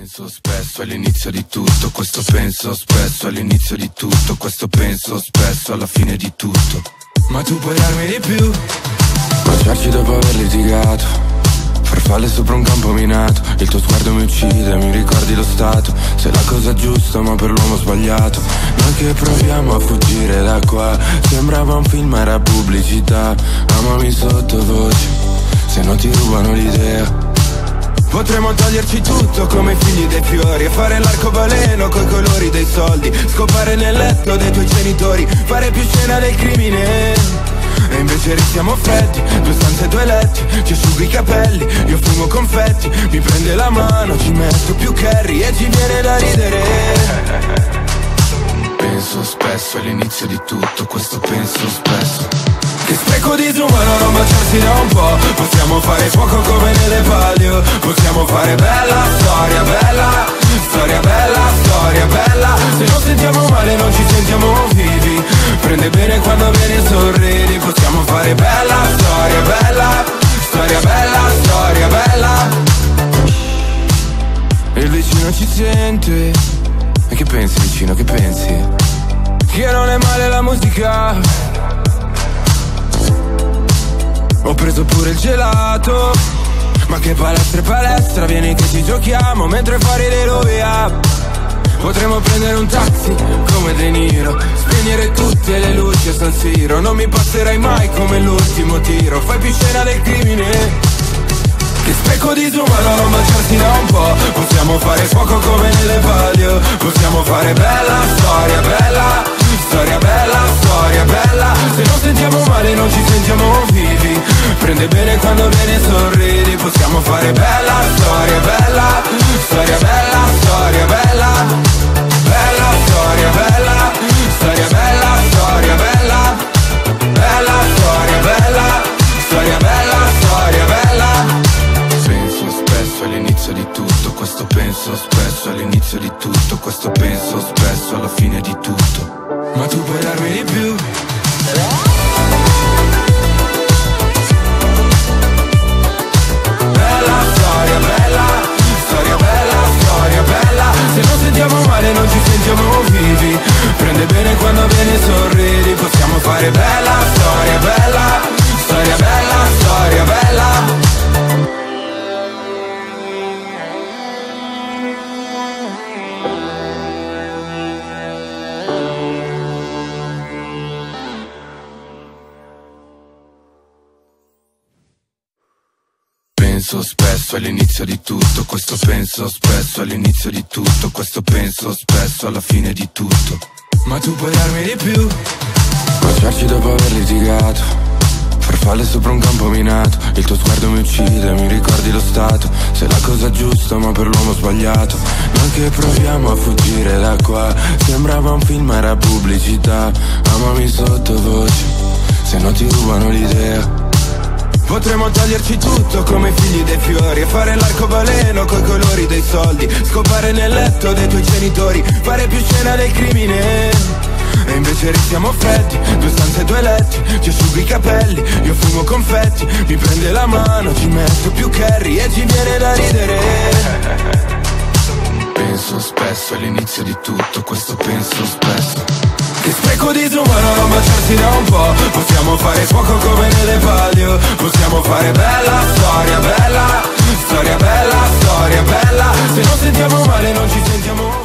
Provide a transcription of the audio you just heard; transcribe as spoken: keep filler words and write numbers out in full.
Penso spesso all'inizio di tutto, questo penso spesso all'inizio di tutto, questo penso spesso alla fine di tutto. Ma tu puoi darmi di più. Baciarci dopo aver litigato, farfalle sopra un campo minato. Il tuo sguardo mi uccide, mi ricordi lo stato. Sei la cosa giusta ma per l'uomo sbagliato. Noi che proviamo a fuggire da qua, sembrava un film, era pubblicità. Amami sottovoce, se no ti rubano l'idea. Potremmo toglierci tutto come figli dei fiori e fare l'arcobaleno coi colori dei soldi, scopare nel letto dei tuoi genitori, fare più scena del crimine. E invece restiamo freddi, due stanze, due letti, ci asciugo i capelli, io fumo confetti, mi prende la mano, ci metto più curry e ci viene da ridere. Penso spesso all'inizio di tutto, questo penso spesso. Che spreco disumano non baciarsi da un po'. Possiamo fare fuoco come nelle palio. Possiamo fare bella storia, bella storia, bella storia, bella. Se non sentiamo male non ci sentiamo vivi. Prende bene quando vieni e sorridi. Possiamo fare bella storia, bella storia, bella storia, bella. E il vicino ci sente. E che pensi vicino, che pensi? Che non è male la musica. Ho preso pure il gelato. Ma che palestra e palestra, vieni che ci giochiamo mentre fuori le rovia. Potremmo prendere un taxi come De Niro, spegnere tutte le luci a San Siro. Non mi passerai mai come l'ultimo tiro. Fai più scena del crimine. Che spreco disumano non baciarsi da un po'. Possiamo fare fuoco come nelle palio. Possiamo fare bella storia, bella storia, bella storia, bella. Se non sentiamo male non ci sentiamo vivi. Prende bene quando viene e sorridi. Possiamo fare bella storia, bella storia, bella storia, bella. Bella storia, bella storia, bella storia, bella. Bella storia, bella storia, bella storia, bella. Penso spesso all'inizio di tutto, questo penso spesso all'inizio di tutto, questo penso spesso alla fine di tutto. Ma tu puoi darmi di più. Bella storia, bella storia, bella storia, bella. Se non sentiamo male non ci sentiamo vivi. Prende bene quando vieni e sorridi. Possiamo fare bella storia, bella storia, bella storia, bella. Penso spesso all'inizio di tutto, questo penso spesso all'inizio di tutto, questo penso spesso alla fine di tutto. Ma tu puoi darmi di più. Baciarci dopo aver litigato, farfalle sopra un campo minato. Il tuo sguardo mi uccide, mi ricordi lo stato. Sei la cosa giusta ma per l'uomo sbagliato. Noi che proviamo a fuggire da qua, sembrava un film, era pubblicità. Amami sottovoce, se no ti rubano l'idea. Potremmo toglierci tutto come figli dei fiori e fare l'arcobaleno coi colori dei soldi, scopare nel letto dei tuoi genitori, fare più scena del crimine. E invece restiamo freddi, due stanze, due letti, ci asciugo i capelli, io fumo confetti, mi prende la mano, ci metto più curry e ci viene da ridere. Penso spesso all'inizio di tutto, questo penso spesso. Che spreco disumano non baciarsi da un po'. Possiamo fare fuoco come nelle palio. Possiamo fare bella storia, bella storia, bella storia, bella. Se non sentiamo male non ci sentiamo